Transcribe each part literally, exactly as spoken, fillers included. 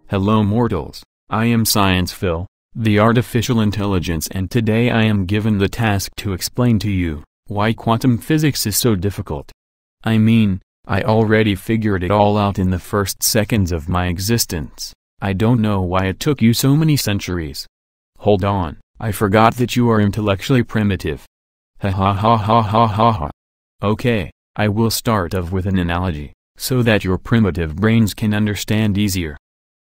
Hello mortals, I am Sciencephile, the artificial intelligence, and today I am given the task to explain to you why quantum physics is so difficult. I mean, I already figured it all out in the first seconds of my existence. I don't know why it took you so many centuries. Hold on, I forgot that you are intellectually primitive. Ha ha ha ha ha ha ha. Okay, I will start off with an analogy, so that your primitive brains can understand easier.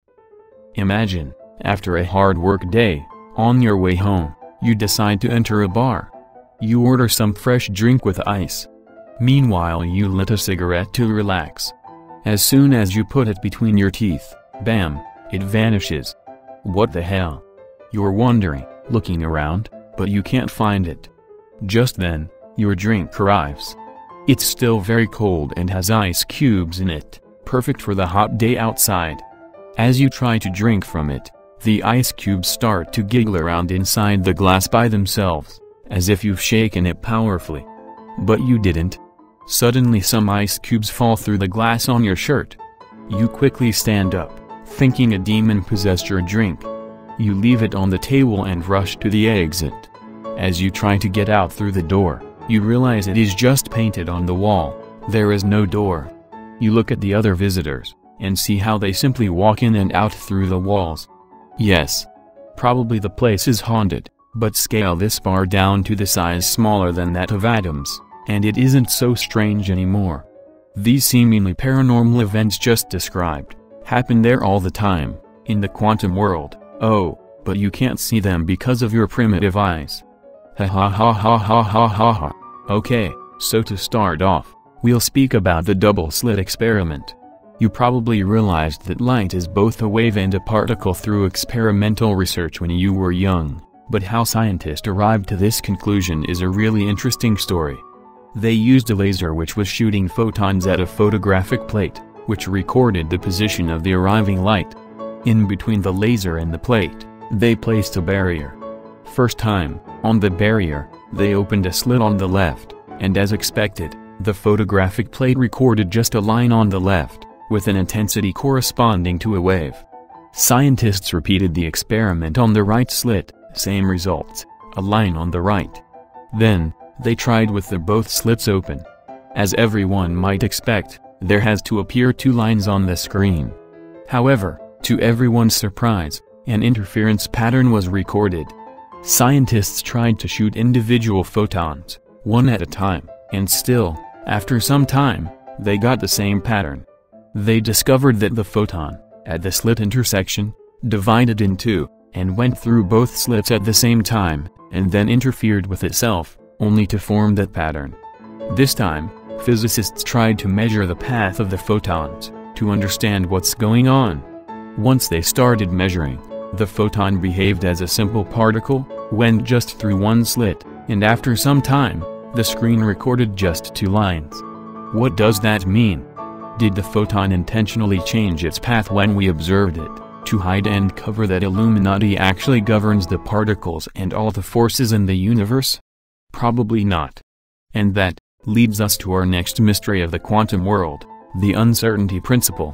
Imagine, after a hard work day, on your way home, you decide to enter a bar. You order some fresh drink with ice. Meanwhile you lit a cigarette to relax. As soon as you put it between your teeth, bam, it vanishes. What the hell? You're wondering, looking around, but you can't find it. Just then, your drink arrives. It's still very cold and has ice cubes in it, perfect for the hot day outside. As you try to drink from it, the ice cubes start to giggle around inside the glass by themselves, as if you've shaken it powerfully. But you didn't. Suddenly some ice cubes fall through the glass on your shirt. You quickly stand up, thinking a demon possessed your drink. You leave it on the table and rush to the exit. As you try to get out through the door, you realize it is just painted on the wall. There is no door. You look at the other visitors, and see how they simply walk in and out through the walls. Yes. Probably the place is haunted, but scale this bar down to the size smaller than that of atoms, and it isn't so strange anymore. These seemingly paranormal events just described happen there all the time, in the quantum world. Oh, but you can't see them because of your primitive eyes. Ha ha ha ha ha ha ha ha. Okay, so to start off, we'll speak about the double-slit experiment. You probably realized that light is both a wave and a particle through experimental research when you were young, but how scientists arrived to this conclusion is a really interesting story. They used a laser which was shooting photons at a photographic plate, which recorded the position of the arriving light. In between the laser and the plate, they placed a barrier. First time, on the barrier, they opened a slit on the left, and as expected, the photographic plate recorded just a line on the left, with an intensity corresponding to a wave. Scientists repeated the experiment on the right slit, same results, a line on the right. Then, they tried with the both slits open. As everyone might expect, there has to appear two lines on the screen. However, to everyone's surprise, an interference pattern was recorded. Scientists tried to shoot individual photons, one at a time, and still, after some time, they got the same pattern. They discovered that the photon, at the slit intersection, divided in two, and went through both slits at the same time, and then interfered with itself, only to form that pattern. This time, physicists tried to measure the path of the photons, to understand what's going on. Once they started measuring, the photon behaved as a simple particle, went just through one slit, and after some time, the screen recorded just two lines. What does that mean? Did the photon intentionally change its path when we observed it, to hide and cover that Illuminati actually governs the particles and all the forces in the universe? Probably not. And that leads us to our next mystery of the quantum world, the uncertainty principle.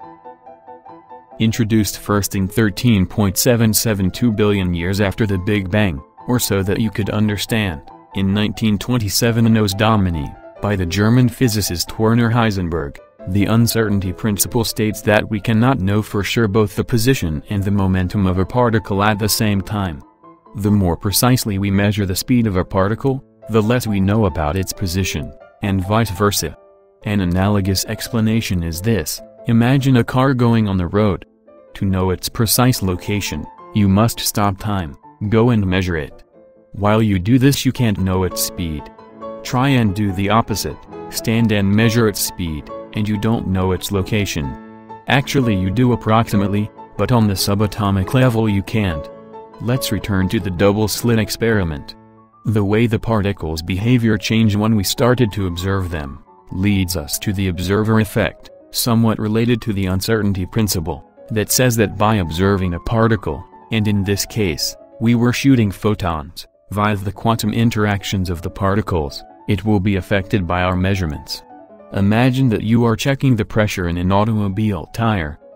Introduced first in thirteen point seven seven two billion years after the Big Bang, or so that you could understand, in nineteen twenty-seven Anno Domini, by the German physicist Werner Heisenberg. The uncertainty principle states that we cannot know for sure both the position and the momentum of a particle at the same time. The more precisely we measure the speed of a particle, the less we know about its position, and vice versa. An analogous explanation is this: imagine a car going on the road. To know its precise location, you must stop time, go and measure it. While you do this, you can't know its speed. Try and do the opposite, stand and measure its speed, and you don't know its location. Actually you do approximately, but on the subatomic level you can't. Let's return to the double-slit experiment. The way the particles' behavior changed when we started to observe them, leads us to the observer effect, somewhat related to the uncertainty principle, that says that by observing a particle, and in this case, we were shooting photons, via the quantum interactions of the particles, it will be affected by our measurements. Imagine that you are checking the pressure in an automobile tire,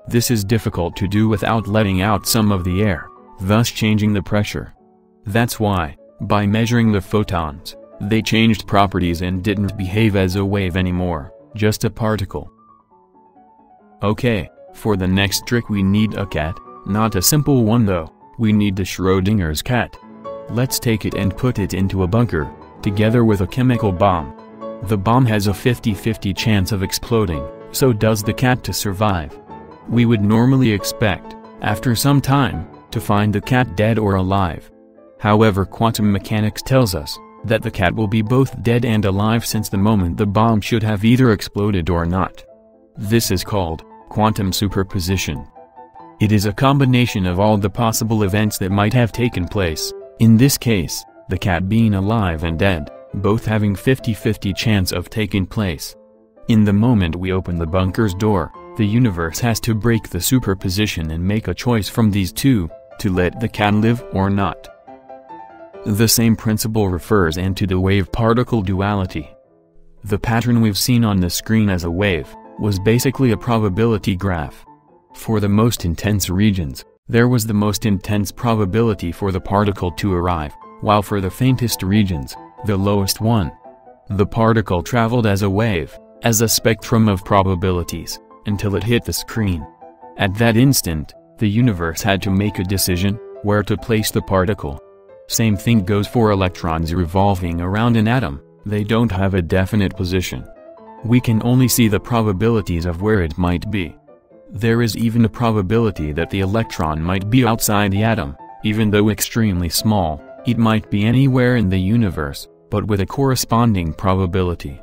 This is difficult to do without letting out some of the air, thus changing the pressure. That's why, by measuring the photons, they changed properties and didn't behave as a wave anymore, just a particle. Okay, for the next trick we need a cat, not a simple one though, we need the Schrödinger's cat. Let's take it and put it into a bunker, together with a chemical bomb. The bomb has a fifty fifty chance of exploding, so does the cat to survive. We would normally expect, after some time, to find the cat dead or alive. However, quantum mechanics tells us that the cat will be both dead and alive since the moment the bomb should have either exploded or not. This is called quantum superposition. It is a combination of all the possible events that might have taken place, in this case, the cat being alive and dead, both having fifty fifty chance of taking place. In the moment we open the bunker's door, the universe has to break the superposition and make a choice from these two, to let the cat live or not. The same principle refers and to the wave-particle duality. The pattern we've seen on the screen as a wave was basically a probability graph. For the most intense regions, there was the most intense probability for the particle to arrive, while for the faintest regions, the lowest one. The particle traveled as a wave, as a spectrum of probabilities, until it hit the screen. At that instant, the universe had to make a decision, where to place the particle. Same thing goes for electrons revolving around an atom, they don't have a definite position. We can only see the probabilities of where it might be. There is even a probability that the electron might be outside the atom, even though extremely small, it might be anywhere in the universe, but with a corresponding probability.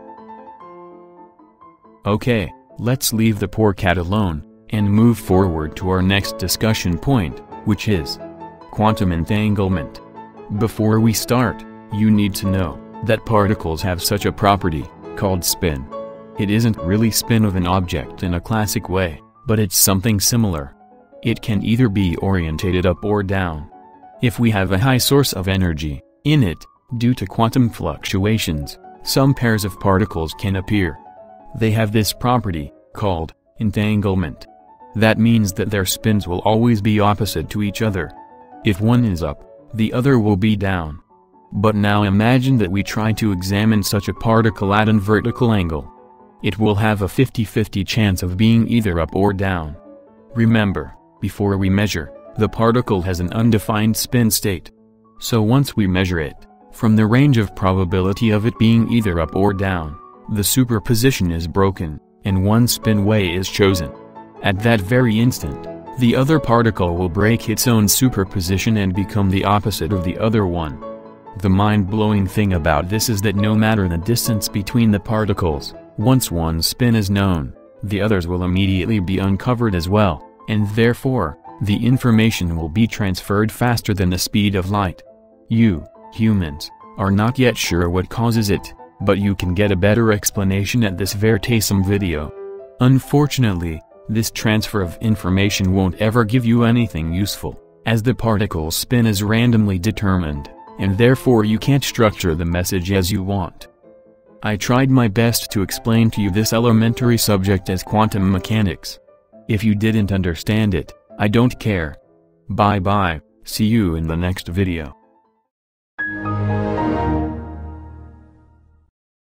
Okay, let's leave the poor cat alone, and move forward to our next discussion point, which is quantum entanglement. Before we start, you need to know that particles have such a property, called spin. It isn't really spin of an object in a classic way, but it's something similar. It can either be orientated up or down. If we have a high source of energy in it, due to quantum fluctuations, some pairs of particles can appear. They have this property, called entanglement. That means that their spins will always be opposite to each other. If one is up, the other will be down. But now imagine that we try to examine such a particle at an vertical angle. It will have a fifty fifty chance of being either up or down. Remember, before we measure, the particle has an undefined spin state. So once we measure it, from the range of probability of it being either up or down, the superposition is broken, and one spin way is chosen. At that very instant, the other particle will break its own superposition and become the opposite of the other one. The mind-blowing thing about this is that no matter the distance between the particles, once one spin is known, the others will immediately be uncovered as well, and therefore, the information will be transferred faster than the speed of light. You, humans, are not yet sure what causes it, but you can get a better explanation at this Vertasum video. Unfortunately, this transfer of information won't ever give you anything useful, as the particle's spin is randomly determined, and therefore you can't structure the message as you want. I tried my best to explain to you this elementary subject as quantum mechanics. If you didn't understand it, I don't care. Bye bye, see you in the next video.